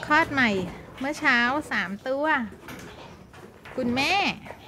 คลอดใหม่เมื่อเช้า3 ตัวคุณแม่